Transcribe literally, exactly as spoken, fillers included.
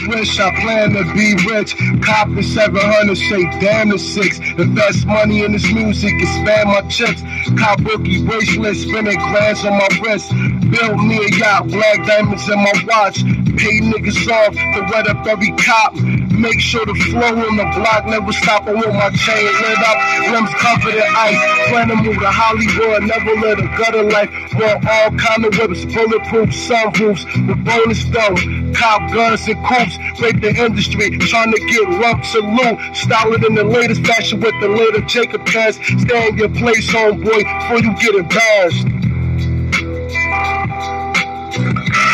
wish, I plan to be rich. Cop the seven hundred, say damn the six. Invest money in this music, expand my chips. Cop bookie bracelets, spinning glands on my wrist. Build me a yacht, black diamonds in my watch. Pay niggas off to wet up every cop. Make sure the flow on the block never stop. I want my chain lit up, rims covered in ice. Plan to move to Hollywood, never live a gutter life. Want all kind of whips, bulletproof sunroofs with bonus dough. Cop guns and coupes, break the industry, trying to get lumps of loot. Style it in the latest fashion with the later Jacob pants. Stay in your place, homeboy, before you get embarrassed.